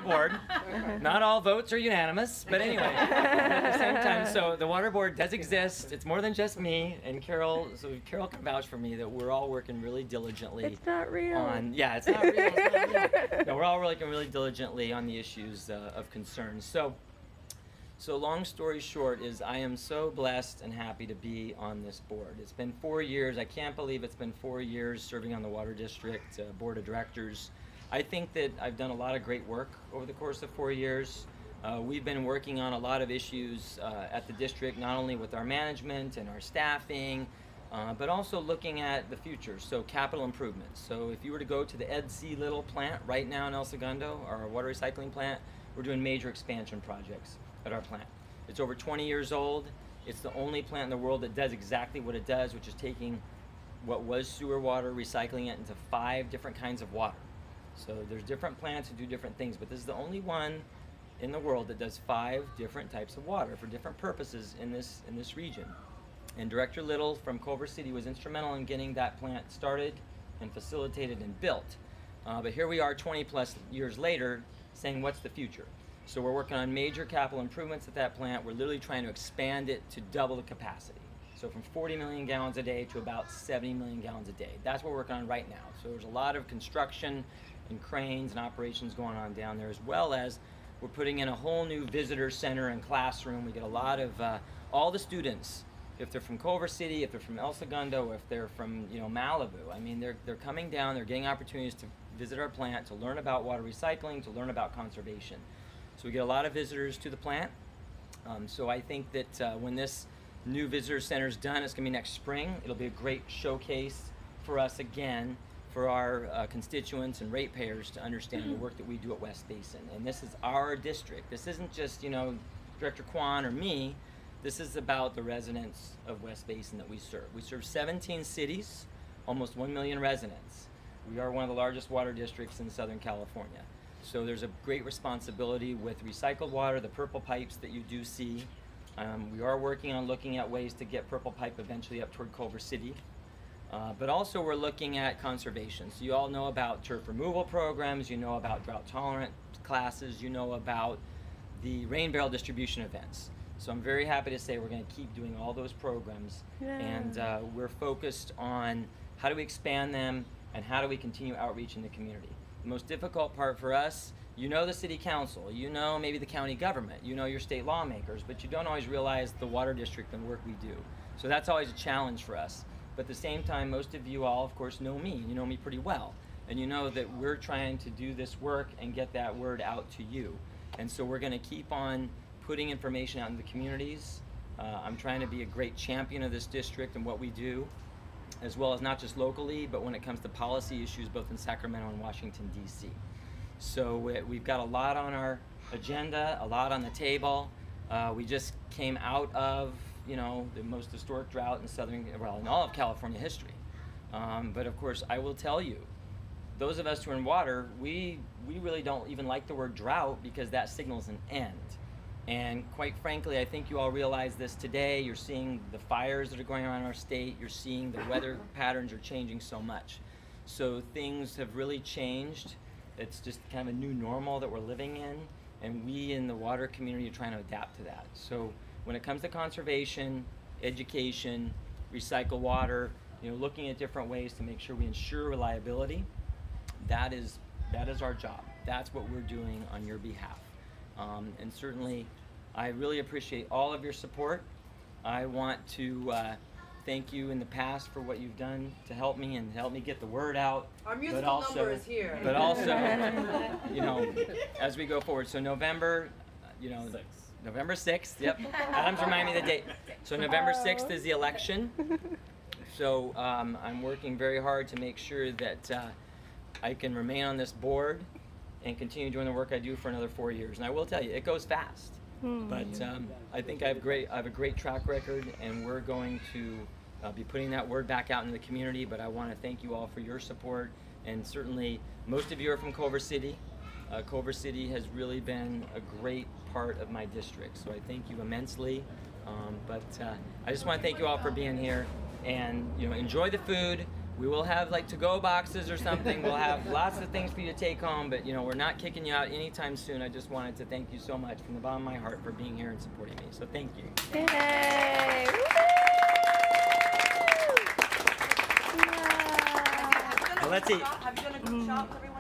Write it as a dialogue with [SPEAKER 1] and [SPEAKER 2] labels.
[SPEAKER 1] board. Not all votes are unanimous, but anyway, at the same time, so the water board does exist. It's more than just me and Carol. So Carol can vouch for me that we're all working really diligently.
[SPEAKER 2] It's not real.
[SPEAKER 1] Yeah, it's not real. It's not real. No, we're all working really diligently on the issues of concern. So long story short is I am so blessed and happy to be on this board. It's been 4 years. I can't believe it's been 4 years serving on the Water District Board of Directors. I think that I've done a lot of great work over the course of 4 years. We've been working on a lot of issues at the district, not only with our management and our staffing, but also looking at the future, so capital improvements. So if you were to go to the Ed C. Little plant right now in El Segundo, our water recycling plant, we're doing major expansion projects at our plant. It's over 20 years old. It's the only plant in the world that does exactly what it does, which is taking what was sewer water, recycling it into 5 different kinds of water. So there's different plants that do different things, but this is the only one in the world that does 5 different types of water for different purposes in this region. And Director Little from Culver City was instrumental in getting that plant started and facilitated and built. But here we are 20 plus years later saying, what's the future? So we're working on major capital improvements at that plant. We're literally trying to expand it to double the capacity. So from 40 million gallons a day to about 70 million gallons a day. That's what we're working on right now. So there's a lot of construction and cranes and operations going on down there, as well as we're putting in a whole new visitor center and classroom. We get a lot of all the students, if they're from Culver City, if they're from El Segundo, if they're from Malibu. I mean, they're coming down. They're getting opportunities to visit our plant, to learn about water recycling, to learn about conservation. So we get a lot of visitors to the plant. So I think that when this new visitor center is done, it's going to be next spring. It'll be a great showcase for us again, for our constituents and ratepayers to understand the work that we do at West Basin. And this is our district. This isn't just, Director Kwan or me. This is about the residents of West Basin that we serve. We serve 17 cities, almost 1 million residents. We are one of the largest water districts in Southern California. So there's a great responsibility with recycled water, the purple pipes that you do see. We are working on looking at ways to get purple pipe eventually up toward Culver City. But also we're looking at conservation. So you all know about turf removal programs, you know about drought tolerant classes, you know about the rain barrel distribution events. So I'm very happy to say we're going to keep doing all those programs. Yeah. And we're focused on how do we expand them and how do we continue outreach in the community. The most difficult part for us, the city council, maybe the county government, your state lawmakers, but you don't always realize the water district and work we do. So that's always a challenge for us. But at the same time, most of you all, of course, know me. You know me pretty well. And you know that we're trying to do this work and get that word out to you. And so we're going to keep on putting information out in the communities. I'm trying to be a great champion of this district and what we do, as well as not just locally, but when it comes to policy issues, both in Sacramento and Washington, D.C. So we've got a lot on our agenda, a lot on the table. We just came out of the most historic drought in all of California history. But of course, I will tell you, those of us who are in water, we really don't even like the word drought because that signals an end. And quite frankly, I think you all realize this today. You're seeing the fires that are going around our state. You're seeing the weather patterns are changing so much. So things have really changed. It's just kind of a new normal that we're living in. And we in the water community are trying to adapt to that. So when it comes to conservation, education, recycle water, looking at different ways to make sure we ensure reliability, that is our job. That's what we're doing on your behalf. And certainly, I really appreciate all of your support. I want to thank you in the past for what you've done to help me and help me get the word out.
[SPEAKER 3] Our musical number is here.
[SPEAKER 1] But also, as we go forward. So November 6th, yep. Adam's reminding me the date. So November 6th is the election. So I'm working very hard to make sure that I can remain on this board and continue doing the work I do for another 4 years. And I will tell you, it goes fast. But I think I have a great track record, and we're going to be putting that word back out in the community. But I want to thank you all for your support, and certainly most of you are from Culver City. Culver City has really been a great part of my district, so I thank you immensely. But I just want to thank you all for being here, and enjoy the food. We will have like to-go boxes or something. We'll have lots of things for you to take home, but you know, we're not kicking you out anytime soon. I just wanted to thank you so much from the bottom of my heart for being here and supporting me. So thank you.
[SPEAKER 2] Yay!
[SPEAKER 1] Well, let's eat.
[SPEAKER 3] Have you done a group shot with everyone?